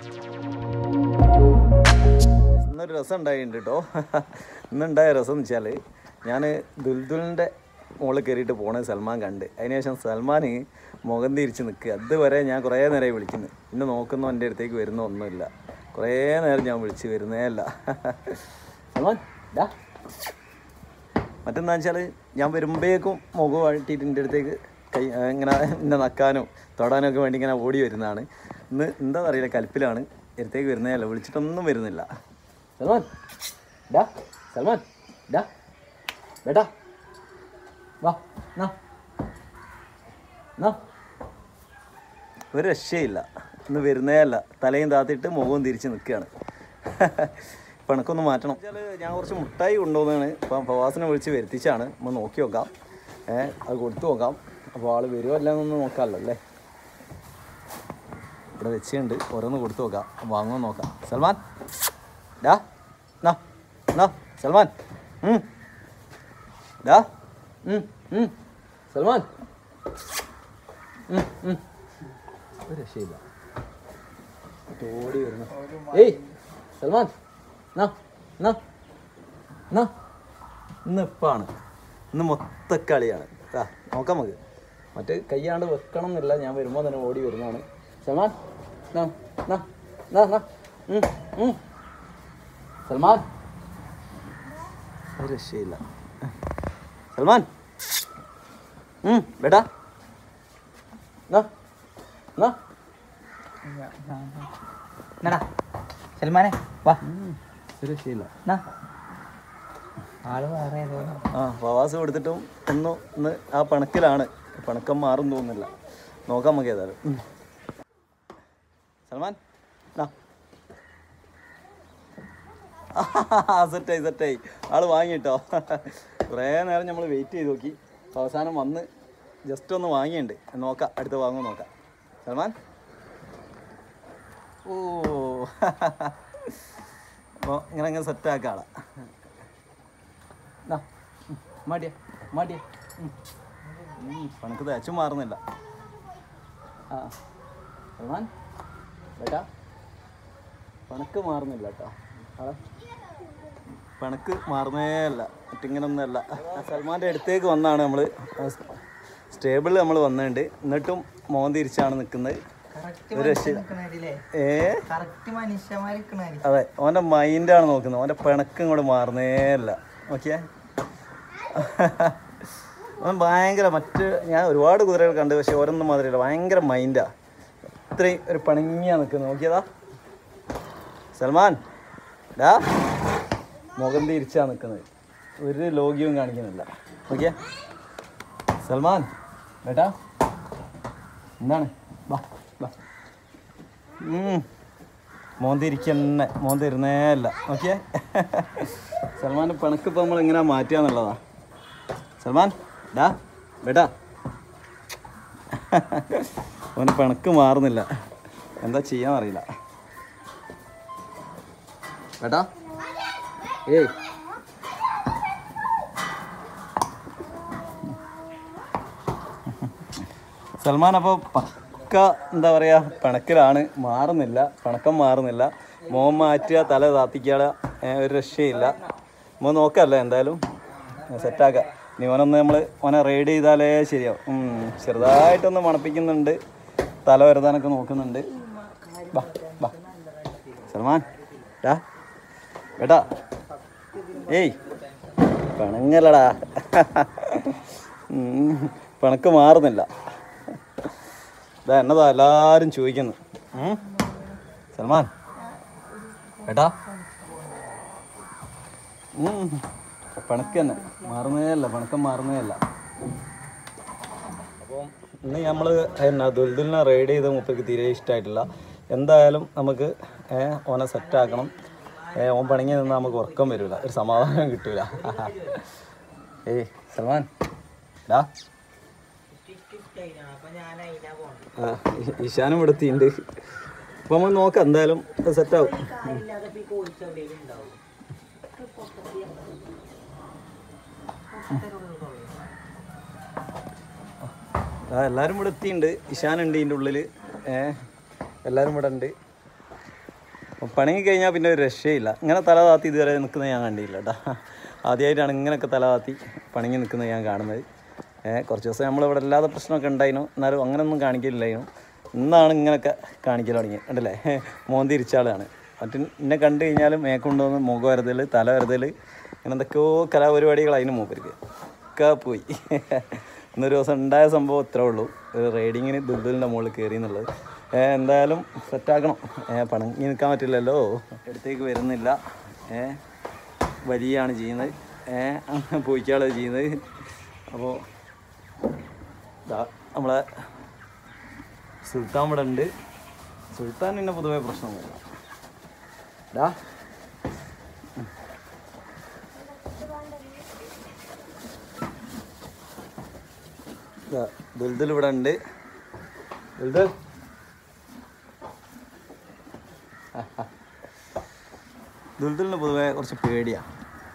ഇന്നൊരു രസം ഉണ്ടായിട്ടുണ്ട് കേട്ടോ. ഇന്നുണ്ടായ രസം എന്ന് വെച്ചാൽ ഞാൻ ദുൽദുലിൻ്റെ മുകളിൽ കയറിയിട്ട് പോണത് സൽമാൻ കണ്ട്. അതിനുശേഷം സൽമാൻ മുഖം തിരിച്ച് നിൽക്കുക. അതുവരെ ഞാൻ കുറേ നേരമായി വിളിക്കുന്നു. പിന്നെ നോക്കുന്നു എൻ്റെ അടുത്തേക്ക് വരുന്ന ഒന്നുമില്ല. കുറേ നേരം ഞാൻ വിളിച്ച് വരുന്നേ അല്ല. സൽമാൻ ഡാ, മറ്റെന്താണെന്ന് വെച്ചാൽ ഞാൻ വരുമ്പോഴേക്കും മുഖം വാട്ടിയിട്ട് എൻ്റെ അടുത്തേക്ക് ഇങ്ങനെ എന്നെ നക്കാനോ തൊടാനോ ഒക്കെ വേണ്ടി ഇങ്ങനെ ഓടി വരുന്നതാണ്. ഇന്ന് എന്താണെന്ന് അറിയില്ല, കൽപ്പിലാണ്. അടുത്തേക്ക് വരുന്നേ അല്ല, വിളിച്ചിട്ടൊന്നും വരുന്നില്ല. സൽമാൻ ഡാ, സൽമാൻ ഡാ, ബേട്ടാ വാ, ഒരു രക്ഷയില്ല. ഇന്ന് വരുന്നേ അല്ല, തലയും താത്തിട്ട് മുഖവും തിരിച്ച് നിൽക്കുകയാണ്. പണക്കൊന്ന് മാറ്റണം വെച്ചാൽ ഞാൻ കുറച്ച് മുട്ടായി കൊണ്ടുപോകുന്നതാണ്. ഇപ്പം പ്രവാസിനെ വിളിച്ച് വരുത്തിച്ചാണ്. നമ്മൾ നോക്കി നോക്കാം, അത് കൊടുത്തു നോക്കാം. അപ്പോൾ ആൾ വരുമോ അല്ലാന്നൊന്ന് നോക്കാമല്ലോ അല്ലേ. ഇവിടെ വെച്ചുണ്ട്, ഓരോന്ന് കൊടുത്തു നോക്കാം, വാങ്ങുമോ നോക്കാം. സൽമാൻ ഡാ, സൽമാൻ ഡാ, സൽമാൻ ഒരു രക്ഷയില്ല, ഓടി വരുന്നു. ഏയ് സൽമാൻ ഇന്ന് ഇപ്പാണ്, ഇന്ന് മൊത്തക്കളിയാണ്. നോക്കാം നമുക്ക്. മറ്റ് കയ്യാണ്ട് വെക്കണം എന്നില്ല, ഞാൻ വരുമ്പോൾ തന്നെ ഓടി വരുന്നതാണ്. സൽമാൻ സൽമാൻ ഒരു രക്ഷയില്ല. സൽമാൻ ബേട്ടാ സൽമാനെ വാ. ഒരു രക്ഷയില്ല. ആള് വേറെ പ്രവാസം കൊടുത്തിട്ടും ഇന്ന് ആ പണക്കിലാണ്. പണക്കം മാറും തോന്നുന്നില്ല. നോക്കാം നമുക്ക് ഏതായാലും. സൽമാൻ സെറ്റായി ആള് വാങ്ങിട്ടോ. കുറേ നേരം നമ്മൾ വെയിറ്റ് ചെയ്ത് നോക്കി. അവസാനം വന്ന് ജസ്റ്റ് ഒന്ന് വാങ്ങിയിട്ടുണ്ട്. നോക്കാം, അടുത്ത് വാങ്ങുമോ നോക്കാം. സൽമാൻ ഓ അപ്പോൾ ഇങ്ങനെ സെറ്റാക്കാം ആളാ. മാടിയ പണക്ക് തേച്ചും മാറുന്നില്ല. സൽമാൻ ബേട്ടാ, പണക്ക് മാറുന്നില്ല കേട്ടോ. പണക്ക് മാറുന്നേ അല്ല, മറ്റിങ്ങനൊന്നുമല്ല. സൽമാൻ്റെ അടുത്തേക്ക് വന്നാണ് നമ്മൾ, സ്റ്റേബിളിൽ നമ്മൾ വന്നിട്ടുണ്ട്. എന്നിട്ടും മോൻ തിരിച്ചാണ് നിൽക്കുന്നത്. ഒരു രക്ഷ. അതെ, ഓൻ്റെ മൈൻഡാണ് നോക്കുന്നത്. ഓൻ്റെ പിണക്ക് ഇങ്ങോട്ട് മാറുന്നേ അല്ല. നോക്കിയേ, അവൻ ഭയങ്കര ഞാൻ ഒരുപാട് കുതിരകൾ കണ്ട്, പക്ഷെ ഓരോന്നും മാതിരില്ല. ഭയങ്കര മൈൻഡാ. ഇത്രയും ഒരു പണിങ്ങിയാണ് നിൽക്കുന്നത്. നോക്കിയതാ സൽമാൻ ഡാ, മുഖം തിരിച്ചാണ് നിൽക്കുന്നത്. ഒരു ലോഗ്യവും കാണിക്കുന്നില്ല. നോക്കിയേ സൽമാൻ ബേട്ടാ, എന്താണ് വാ വാ. മോൻ തിരിക്കന്നെ, മോൻ തരുന്നേ അല്ല. നോക്കിയേ സൽമാൻ്റെ പണക്ക് ഇപ്പോൾ നമ്മൾ എങ്ങനെയാ മാറ്റുകയെന്നുള്ളതാ. സൽമാൻ ഡാ ബേട്ടാ, അവന് പണക്ക് മാറുന്നില്ല. എന്താ ചെയ്യാൻ അറിയില്ല. ബേട്ടാ ഏയ് സൽമാൻ അപ്പോൾ പക്ക എന്താ പറയുക, പിണക്കിലാണ്. മാറുന്നില്ല, പണക്കം മാറുന്നില്ല. മോൻ മാറ്റുക, തല താത്തിക്കാതെ ഒരു രക്ഷയില്ല. മോൻ നോക്കാമല്ലോ, എന്തായാലും സെറ്റാക്കാം. ഇനി ഓനൊന്ന് നമ്മൾ ഓനെ റൈഡ് ചെയ്താലേ ശരിയാവും. ചെറുതായിട്ടൊന്ന് മണപ്പിക്കുന്നുണ്ട്, തല വരുതാനൊക്കെ നോക്കുന്നുണ്ട്. ബാ ബാ സൽമാൻ ഡാ ബേട്ടാ, ഏയ് പിണങ്ങലടാ, പിണക്ക് മാറുന്നില്ല. ഇതാ എന്നതാ എല്ലാവരും ചോദിക്കുന്നു. സൽമാൻ ബേട്ടാ, പിണക്ക് തന്നെ മാറുന്നേ അല്ല, പിണക്കം മാറുന്നേ അല്ല. അപ്പം ഇന്ന് നമ്മൾ ദുൽദുലിനെ റൈഡ് ചെയ്ത് മുപ്പർക്ക് തീരെ ഇഷ്ടമായിട്ടില്ല. എന്തായാലും നമുക്ക് ഓനെ സെറ്റാക്കണം. ഓൻ പണിങ്ങി നിന്നാൽ നമുക്ക് ഉറക്കം വരില്ല, ഒരു സമാധാനം കിട്ടൂല. ഏയ് സൽമാൻ ഡാ, ഈശാനും ഇവിടെ എത്തിയിട്ടുണ്ട്. അപ്പോൾ നമ്മൾ നോക്കാം, എന്തായാലും സെറ്റാവും. എല്ലാവരും ഇവിടെ എത്തിയിട്ടുണ്ട്. ഇഷാനുണ്ട് ഇതിൻ്റെ ഉള്ളിൽ, എല്ലാവരും ഇവിടെ ഉണ്ട്. പണങ്ങി കഴിഞ്ഞാൽ പിന്നെ ഒരു രക്ഷയില്ല. ഇങ്ങനെ തല താത്തി ഇതുവരെ നിൽക്കുന്നത് ഞാൻ കണ്ടില്ല കേട്ടോ. ആദ്യമായിട്ടാണ് ഇങ്ങനെയൊക്കെ തല താത്തി പണങ്ങി നിൽക്കുന്നത് ഞാൻ കാണുന്നത്. കുറച്ച് ദിവസം നമ്മളിവിടെ അല്ലാതെ പ്രശ്നമൊക്കെ ഉണ്ടായിരുന്നു, എന്നാലും അങ്ങനെയൊന്നും കാണിക്കില്ലായിരുന്നു. ഇന്നാണ് ഇങ്ങനെയൊക്കെ കാണിക്കൽ തുടങ്ങി കണ്ടല്ലേ. മോൻ തിരിച്ചാളാണ്. എന്നെ കണ്ടു കഴിഞ്ഞാലും മേക്കൊണ്ടുവന്ന് മുഖം വരതൽ, തല വരതൽ, അങ്ങനെ എന്തൊക്കെയോ കലാപരിപാടികൾ അതിന് മൂപ്പർക്ക് ഒക്കെ പോയി. ഇന്നൊരു ദിവസം ഉണ്ടായ സംഭവം ഇത്രേ ഉള്ളൂ. ഒരു റൈഡിങ്ങിന് ദുൽദുലിൻ്റെ മുകളിൽ കയറി എന്നുള്ളത്. എന്തായാലും സെറ്റാക്കണം. പണങ്ങി നിൽക്കാൻ പറ്റില്ലല്ലോ. അടുത്തേക്ക് വരുന്നില്ല. വലിയാണ് ചെയ്യുന്നത്. പോയിക്കാളെ ചെയ്യുന്നത്. അപ്പോൾ നമ്മളെ സുൽത്താൻ ഇവിടെ ഉണ്ട്. സുൽത്താൻ പിന്നെ പൊതുവേ പ്രശ്നമൊന്നുമില്ല. ദുൽദുൽ ഇവിടെ ഉണ്ട്. ദുൽദുൽ ദുൽദുലിന് പൊതുവേ കുറച്ച് പേടിയാണ്.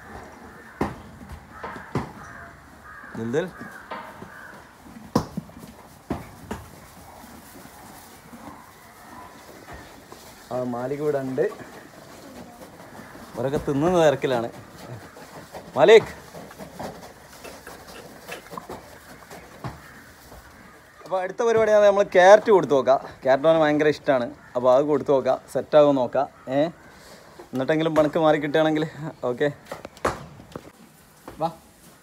ദുൽദുൽ മാലിക് ഇവിടെ ഉണ്ട്. അവരൊക്കെ തിന്നുന്ന തിരക്കിലാണ്. മാലിക്, അപ്പോൾ അടുത്ത പരിപാടിയാണ് നമ്മൾ ക്യാരറ്റ് കൊടുത്തു നോക്കാം. ക്യാരറ്റ് അവന് ഭയങ്കര ഇഷ്ടമാണ്. അപ്പോൾ അത് കൊടുത്തു നോക്കാം, സെറ്റാകുമോ നോക്കാം. എന്നിട്ടെങ്കിലും പണക്ക് മാറി കിട്ടുകയാണെങ്കിൽ ഓക്കെ. വാ.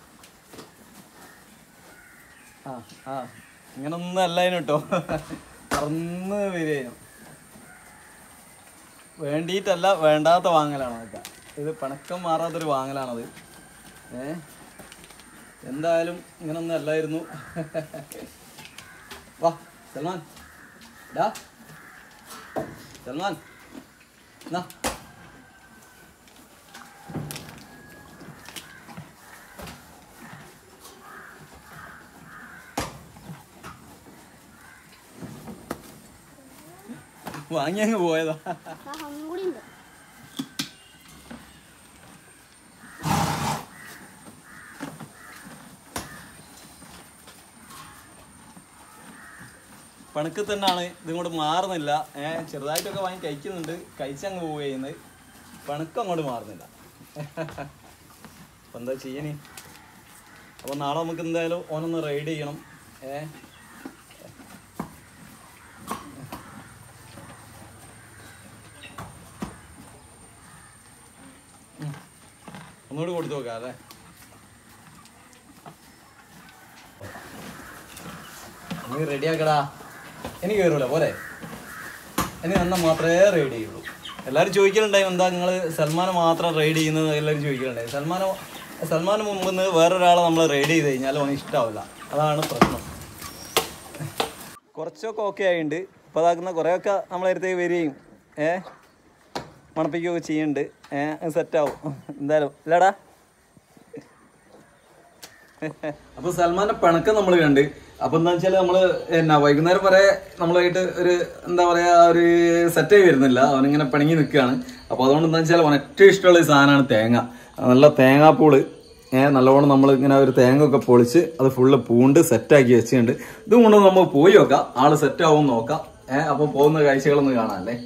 ഇങ്ങനൊന്നും അല്ലായിരുന്നു കേട്ടോ. പറന്ന് വരികയും വേണ്ടിയിട്ടല്ല, വേണ്ടാത്ത വാങ്ങലാണ് അതൊക്കെ. ഇത് പണക്കം മാറാത്തൊരു വാങ്ങലാണത്. എന്തായാലും ഇങ്ങനൊന്നും അല്ലായിരുന്നു. വാ സൽമാൻ, സൽമാൻ എന്നാ വാങ്ങി അങ്ങ് പോയതാ. പണക്ക് തന്നെയാണ്. ഇതിങ്ങോട്ട് മാറുന്നില്ല. ചെറുതായിട്ടൊക്കെ വാങ്ങി കഴിക്കുന്നുണ്ട്, കഴിച്ചങ്ങ് പോവുക ചെയ്യുന്നത്. പണക്കം അങ്ങോട്ട് മാറുന്നില്ല. അപ്പം എന്താ ചെയ്യണേ? അപ്പം നാളെ നമുക്ക് എന്തായാലും ഓനൊന്ന് റൈഡ് ചെയ്യണം. ഒന്നുകൂടി കൊടുത്തു നോക്കാം അല്ലേ? നീ റെഡിയാക്കടാ. എനിക്ക് കയറൂല പോലെ. എനിക്ക് നന്ന മാത്രമേ റൈഡ് ചെയ്യുള്ളൂ. എല്ലാവരും ചോദിക്കലുണ്ടായി എന്താ നിങ്ങൾ സൽമാനെ മാത്രം റൈഡ് ചെയ്യുന്നത്. എല്ലാവരും ചോദിക്കലുണ്ടായി. സൽമാന് മുമ്പ് നിന്ന് വേറൊരാളെ നമ്മൾ റൈഡ് ചെയ്ത് കഴിഞ്ഞാൽ അവന് ഇഷ്ടമാവില്ല. അതാണ് പ്രശ്നം. കുറച്ചൊക്കെ ഓക്കെ ആയിട്ടുണ്ട്. ഇപ്പോൾ അതാക്കുന്ന കുറേയൊക്കെ നമ്മളെ അടുത്തേക്ക് വരികയും മണപ്പിക്കുകയൊക്കെ ചെയ്യുന്നുണ്ട്. സെറ്റാവും എന്തായാലും ഇല്ലടാ. അപ്പോൾ സൽമാൻ്റെ പണക്കം നമ്മൾ കണ്ട്. അപ്പോൾ എന്താ വെച്ചാൽ നമ്മൾ വൈകുന്നേരം വരെ നമ്മളായിട്ട് ഒരു എന്താ പറയുക ഒരു സെറ്റായി വരുന്നില്ല. അവനിങ്ങനെ പണിങ്ങി നിൽക്കുകയാണ്. അപ്പോൾ അതുകൊണ്ട് എന്താ വെച്ചാൽ അവന് ഏറ്റവും ഇഷ്ടമുള്ള ഒരു സാധനമാണ് തേങ്ങ. നല്ല തേങ്ങാപ്പൂള്. നല്ലവണ്ണം നമ്മൾ ഇങ്ങനെ ഒരു തേങ്ങ ഒക്കെ പൊളിച്ച് അത് ഫുള്ള് പൂണ്ട് സെറ്റാക്കി വെച്ചിട്ടുണ്ട്. ഇതും കൊണ്ട് നമ്മൾ പോയി നോക്കാം, ആള് സെറ്റാവും നോക്കാം. അപ്പോൾ പോകുന്ന കാഴ്ചകളൊന്ന് കാണാമല്ലേ.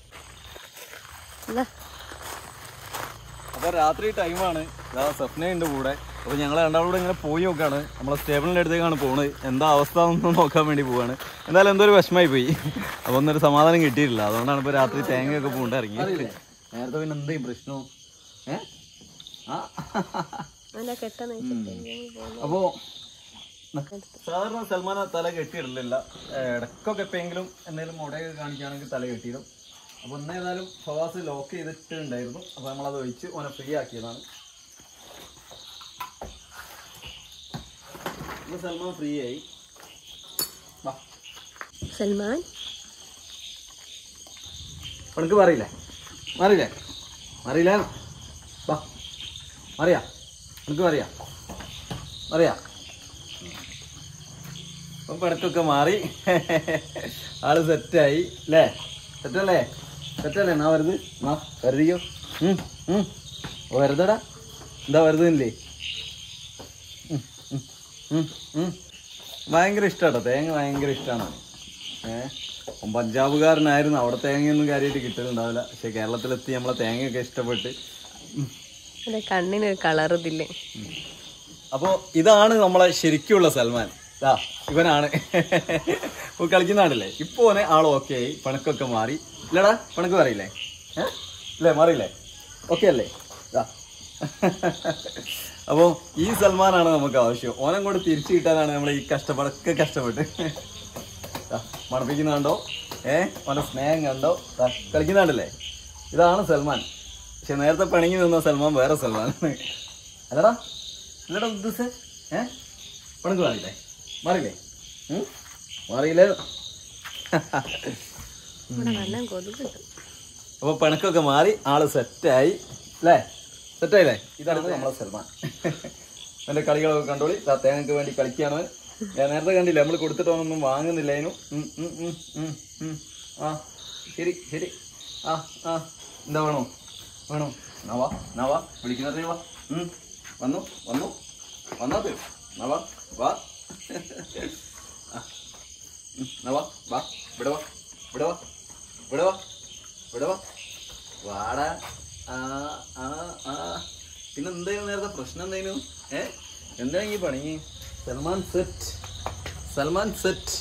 അപ്പോൾ രാത്രി ടൈമാണ്. സ്വപ്നയുണ്ട് കൂടെ. അപ്പോൾ ഞങ്ങൾ രണ്ടാളൂടെ ഇങ്ങനെ പോയി നോക്കുകയാണ്. നമ്മളെ സ്റ്റേബിളിൻ്റെ അടുത്തേക്കാണ് പോകുന്നത്. എന്താ അവസ്ഥ എന്ന് നോക്കാൻ വേണ്ടി പോവാണ്. എന്തായാലും എന്തോ ഒരു വിഷമമായി പോയി. അപ്പോൾ ഒന്നൊരു സമാധാനം കിട്ടിയിട്ടില്ല. അതുകൊണ്ടാണ് ഇപ്പോൾ രാത്രി തേങ്ങയൊക്കെ പൂണ്ട് ഇറങ്ങി. നേരത്തെ പിന്നെ എന്തെയും പ്രശ്നവും അപ്പോൾ സാധാരണ സൽമാൻ തല കെട്ടിയിടില്ല. ഇടയ്ക്കൊക്കെ എപ്പോഴെങ്കിലും എന്തെങ്കിലും മുടയൊക്കെ കാണിക്കുകയാണെങ്കിൽ തല കെട്ടിയിടും. അപ്പോൾ എന്നേതായാലും ഫവാസ് ലോക്ക് ചെയ്തിട്ടുണ്ടായിരുന്നു. അപ്പോൾ നമ്മളത് ഒഴിച്ച് ഓനെ ഫ്രീ ആക്കിയതാണ്. സൽമാൻ ഫ്രീ ആയി. സൽമാൻ പണക്ക് മാറിയില്ലേ? മാറിയില്ല. വാ അറിയാ എനിക്ക് അറിയാ. അപ്പം പണക്കൊക്കെ മാറി. ആള് സെറ്റായി അല്ലേ? സെറ്റല്ലേ എന്നാ വരുത്? വരുതിക്കോ. വരുതടാ. എന്താ വരുന്നില്ലേ? ഭയങ്കര ഇഷ്ടമാട്ടോ തേങ്ങ. ഭയങ്കര ഇഷ്ടമാണ്. പഞ്ചാബുകാരനായിരുന്നു, അവിടെ തേങ്ങയൊന്നും കാര്യമായിട്ട് കിട്ടുന്നുണ്ടാവില്ല. പക്ഷെ കേരളത്തിലെത്തി നമ്മളെ തേങ്ങയൊക്കെ ഇഷ്ടപ്പെട്ട് കണ്ണിന് കളർ ഇതില്ലേ. അപ്പോൾ ഇതാണ് നമ്മളെ ശരിക്കുള്ള സൽമാൻ. ഇവനാണ് കളിക്കുന്നാണല്ലേ. ഇപ്പൊ ഓനെ ആൾ ഓക്കെ ആയി, പണക്കൊക്കെ മാറി. ഇല്ലടാ പണക്ക് മാറിയില്ലേ? ഇല്ലേ മാറിയില്ലേ? ഓക്കെ അല്ലേ? അപ്പോൾ ഈ സൽമാനാണ് നമുക്ക് ആവശ്യം. ഓനം കൊണ്ട് തിരിച്ചു കിട്ടാനാണ് നമ്മൾ ഈ കഷ്ടപ്പെട്ട് മണപ്പിക്കുന്നുണ്ടോ? ഓനെ സ്നേഹം കണ്ടോ? കളിക്കുന്നുണ്ടല്ലേ. ഇതാണ് സൽമാൻ. പക്ഷെ നേരത്തെ പിണങ്ങി നിന്ന സൽമാൻ വേറെ സൽമാൻ. അല്ലടാ ഇല്ലടാ ഉദ്ദേശ പണക്ക് മാറിയില്ലേ? മാറിയില്ലേ? മാറിയില്ലേ? അപ്പൊ പണക്കൊക്കെ മാറി, ആള് സെറ്റായി അല്ലേ? സെറ്റായില്ലേ? ഇതാണ് നമ്മളെ സൽമാൻ. എന്റെ കളികളൊക്കെ കണ്ടോളി. തേങ്ങക്ക് വേണ്ടി കളിക്കാണ്. ഞാൻ നേരത്തെ കണ്ടില്ല, നമ്മൾ കൊടുത്തിട്ടൊന്നും വാങ്ങുന്നില്ല അതിനും. ആ ശരി ശരി. എന്താ വേണോ? നവാ വിളിക്കുന്നത് വാ. വന്നു വന്നത് നവാ വാ. നവാ വാ. വിടവാ വാടാ. പിന്നെ എന്തായാലും നേരത്തെ പ്രശ്നം എന്തായാലും എന്താ ഈ പണി? സൽമാൻ സെറ്റ്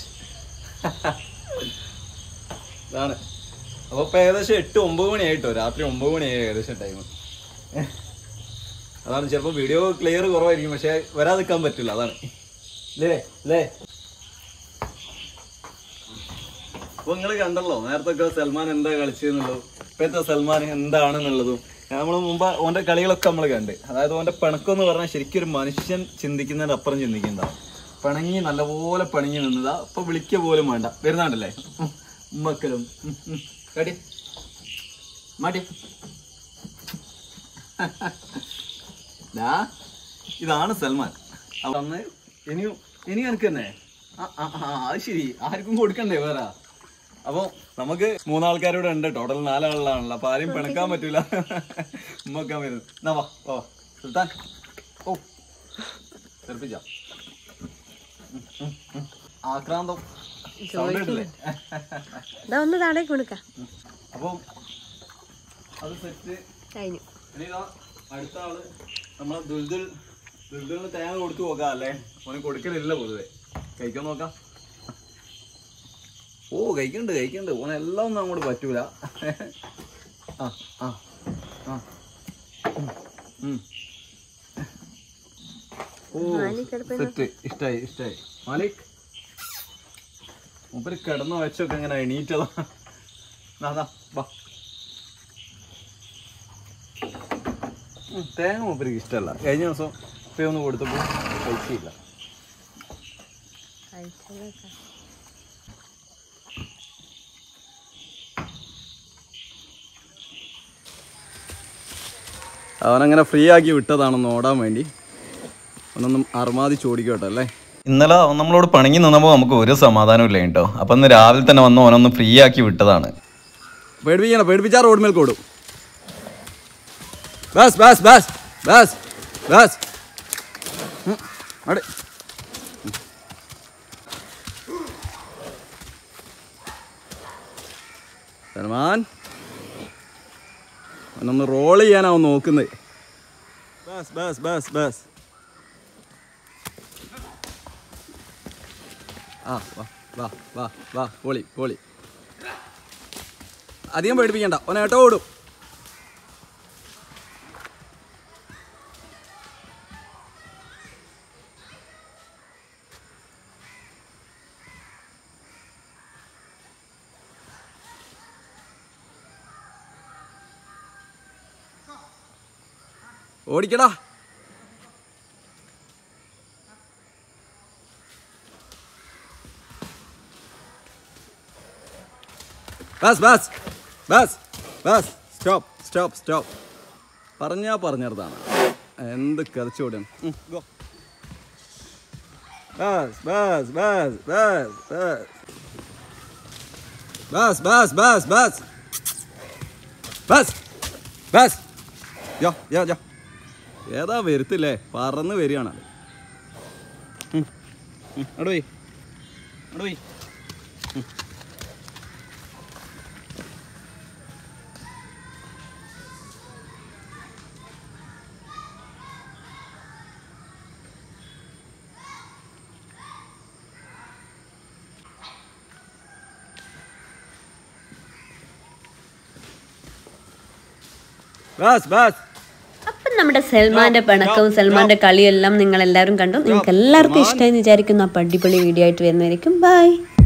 ഇതാണ്. അപ്പൊ ഇപ്പൊ ഏകദേശം 8-9 മണിയായിട്ടോ. രാത്രി 9 മണിയായി ഏകദേശം ടൈം. അതാണ് ചിലപ്പോ വീഡിയോ ക്ലിയർ കുറവായിരിക്കും, പക്ഷെ വരാതിരിക്കാൻ പറ്റില്ല. അതാണ് അല്ലേ. അപ്പൊ നിങ്ങൾ കണ്ടല്ലോ നേരത്തെ സൽമാൻ എന്താ കളിച്ചെന്നുള്ളതും ഇപ്പോഴത്തെ സൽമാൻ എന്താണെന്നുള്ളതും. നമ്മൾ മുമ്പ് ഓന്റെ കളികളൊക്കെ നമ്മൾ കണ്ട്. അതായത് ഓന്റെ പിണക്കം പറഞ്ഞാൽ ശരിക്കും ഒരു മനുഷ്യൻ ചിന്തിക്കുന്നതിന്റെ അപ്പുറം ചിന്തിക്കുന്നതാണ്. പിണങ്ങി നല്ലപോലെ പിണങ്ങി നിന്നതാ. ഇപ്പൊ വിളിക്ക പോലും വേണ്ട. വരുന്നാണ്ടല്ലേ ഉമ്മക്കലും കടി മാടി. ഇതാണ് സൽമാൻ. അന്ന് ഇനി എനിക്ക് തന്നെ അത് ശരി, ആർക്കും കൊടുക്കണ്ടേ വേറെ. അപ്പൊ നമുക്ക് 3 ആൾക്കാരോടെ ഉണ്ട്. ടോട്ടൽ 4 ആളുകളാണല്ലോ. അപ്പൊ ആരെയും പിണക്കാൻ പറ്റൂല. ഉമ്മക്കാൻ വരുന്നു. എന്നാ വാ സുൽത്താൻ. ഓ തെറിപ്പിച്ച ആക്രാന്തം സൗണ്ട്. അപ്പൊ അത് സെറ്റ് കഴിഞ്ഞു. അടുത്ത ആള് നമ്മളെ ദുൽദുലിന് തേങ്ങ കൊടുത്തു നോക്കാം അല്ലേ? ഓന് കൊടുക്കലില്ല പൊതുവെ. കഴിക്കാൻ നോക്കാം. ഓ കഴിക്കണ്ട്. ഓനെല്ലാം ഒന്നും അങ്ങോട്ട് പറ്റൂല. ഓ സെറ്റ്. ഇഷ്ടായി. മാലിക് മൂപ്പര് കിടന്ന വെച്ചൊക്കെ എങ്ങനെ എണീറ്റതാ. വാ. തേങ്ങ മൂപ്പർക്ക് ഇഷ്ടമല്ല. കഴിഞ്ഞ ദിവസം ഇപ്പൊ ഒന്ന് കൊടുത്തപ്പോ കഴിച്ചില്ല. അവനങ്ങനെ ഫ്രീ ആക്കി വിട്ടതാണെന്ന് ഓടാൻ വേണ്ടി. അവനൊന്നും അർമാതി ചോടിക്കോട്ടെ അല്ലേ. ഇന്നലെ അവൻ നമ്മളോട് പണിങ്ങി നിന്നപ്പോൾ നമുക്ക് ഒരു സമാധാനം ഇല്ല കേട്ടോ. അപ്പം ഇന്ന് രാവിലെ തന്നെ വന്ന് അവനൊന്ന് ഫ്രീ ആക്കി വിട്ടതാണ്. പേടിപ്പിച്ചാ റോഡ് മേൽ ഓടും. സൽമാൻ അവനൊന്ന് റോൾ ചെയ്യാനാവും നോക്കുന്നത്. വാ പോളി. അധികം പേടിപ്പിക്കണ്ട. ഓനേട്ടോ ഓടും. ഓടിക്കടാ. സ്റ്റോപ്പ്. പറഞ്ഞതാണ് എന്ത് കറിച്ചോടും. ഏതാ വരുത്തില്ലേ? പറന്ന് വരികയാണ്. അപ്പം നമ്മുടെ സൽമാന്റെ പിണക്കവും സൽമാന്റെ കളിയും എല്ലാം നിങ്ങൾ എല്ലാവരും കണ്ടു. നിങ്ങൾക്ക് എല്ലാവർക്കും ഇഷ്ടമായി വിചാരിക്കുന്നു. അപ്പം അടിപൊളി വീഡിയോ ആയിട്ട് വരുന്നതായിരിക്കും. ബൈ.